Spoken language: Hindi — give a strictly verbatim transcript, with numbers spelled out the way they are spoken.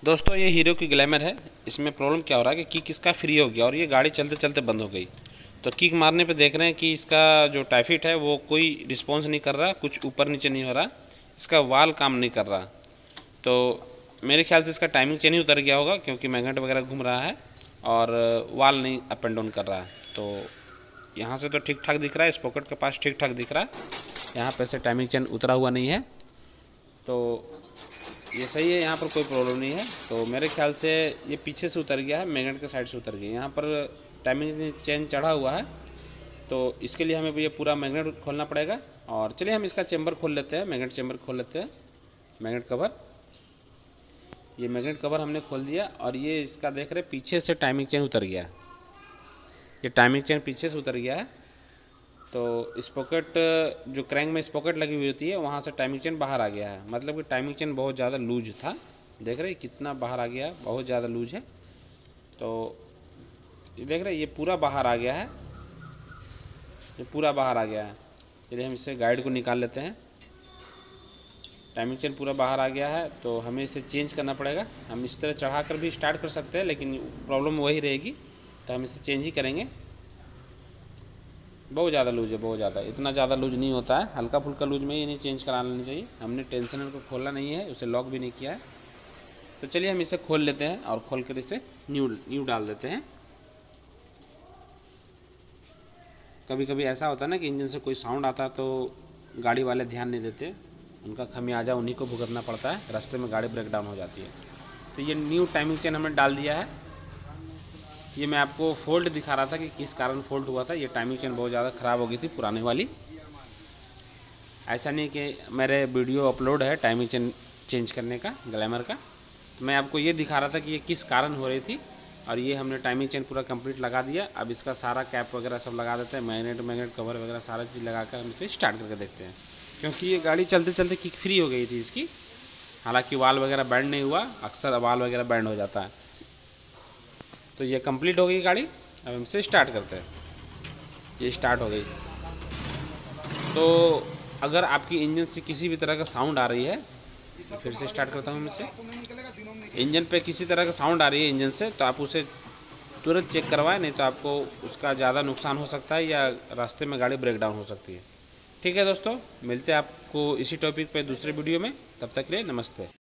दोस्तों ये हीरो की ग्लैमर है। इसमें प्रॉब्लम क्या हो रहा है कि किक इसका फ्री हो गया और ये गाड़ी चलते चलते बंद हो गई। तो किक मारने पे देख रहे हैं कि इसका जो टाइफिट है वो कोई रिस्पॉन्स नहीं कर रहा, कुछ ऊपर नीचे नहीं हो रहा, इसका वाल काम नहीं कर रहा। तो मेरे ख्याल से इसका टाइमिंग चेन ही उतर गया होगा, क्योंकि मैग्नेट वगैरह घूम रहा है और वाल नहीं अप एंड डाउन कर रहा है। तो यहाँ से तो ठीक ठाक दिख रहा है, स्पॉकेट के पास ठीक ठाक दिख रहा है, यहाँ पे से टाइमिंग चेन उतरा हुआ नहीं है। तो ये सही है, यहाँ पर कोई प्रॉब्लम नहीं है। तो मेरे ख्याल से ये पीछे से उतर गया है, मैग्नेट के साइड से उतर गया। यहाँ पर टाइमिंग चेन चढ़ा हुआ है, तो इसके लिए हमें ये पूरा मैग्नेट खोलना पड़ेगा। और चलिए हम इसका चेम्बर खोल लेते हैं, मैग्नेट चेम्बर खोल लेते हैं, मैग्नेट कवर। ये मैग्नेट कवर हमने खोल दिया और ये इसका देख रहे पीछे से टाइमिंग चेन उतर गया है। ये टाइमिंग चेन पीछे से उतर गया है। तो स्पॉकेट जो क्रैंक में स्पॉकेट लगी हुई होती है वहाँ से टाइमिंग चेन बाहर आ गया है, मतलब कि टाइमिंग चेन बहुत ज़्यादा लूज था। देख रहे कितना बाहर आ गया है, बहुत ज़्यादा लूज है। तो ये देख रहे ये पूरा बाहर आ गया है, ये पूरा बाहर आ गया है। चलिए हम इससे गाइड को निकाल लेते हैं। टाइमिंग चेन पूरा बाहर आ गया है, तो हमें इसे चेंज करना पड़ेगा। हम इस तरह चढ़ा कर भी स्टार्ट कर सकते हैं, लेकिन प्रॉब्लम वही रहेगी, तो हम इसे चेंज ही करेंगे। बहुत ज़्यादा लूज है, बहुत ज़्यादा, इतना ज़्यादा लूज नहीं होता है, हल्का फुल्का लूज में ही नहीं चेंज करा लेनी चाहिए। हमने टेंशनर को खोला नहीं है, उसे लॉक भी नहीं किया है। तो चलिए हम इसे खोल लेते हैं और खोल कर इसे न्यू न्यू डाल देते हैं। कभी कभी ऐसा होता है ना कि इंजन से कोई साउंड आता है तो गाड़ी वाले ध्यान नहीं देते, उनका खमियाजा उन्हीं को भुगतना पड़ता है, रास्ते में गाड़ी ब्रेक डाउन हो जाती है। तो ये न्यू टाइमिंग चेन हमने डाल दिया है। ये मैं आपको फोल्ड दिखा रहा था कि किस कारण फोल्ड हुआ था। ये टाइमिंग चेन बहुत ज़्यादा ख़राब हो गई थी पुराने वाली। ऐसा नहीं कि मेरे वीडियो अपलोड है टाइमिंग चेन चेंज करने का, ग्लैमर का। तो मैं आपको ये दिखा रहा था कि ये किस कारण हो रही थी। और ये हमने टाइमिंग चेन पूरा कंप्लीट लगा दिया। अब इसका सारा कैप वगैरह सब लगा देते हैं, मैग्नेट मैग्नेट कवर वगैरह सारा चीज़ लगा कर हम इसे स्टार्ट करके देखते हैं। क्योंकि ये गाड़ी चलते चलते किक फ्री हो गई थी इसकी, हालांकि वाल वगैरह बैंड नहीं हुआ, अक्सर वाल वगैरह बैंड हो जाता है। तो ये कंप्लीट हो गई गाड़ी। अब हम इसे स्टार्ट करते हैं। ये स्टार्ट हो गई। तो अगर आपकी इंजन से किसी भी तरह का साउंड आ रही है, फिर से स्टार्ट करता हूँ मैं इसे। इंजन पे किसी तरह का साउंड आ रही है इंजन से, तो आप उसे तुरंत चेक करवाएं, नहीं तो आपको उसका ज़्यादा नुकसान हो सकता है या रास्ते में गाड़ी ब्रेक डाउन हो सकती है। ठीक है दोस्तों, मिलते हैं आपको इसी टॉपिक पे दूसरे वीडियो में। तब तक के लिए नमस्ते।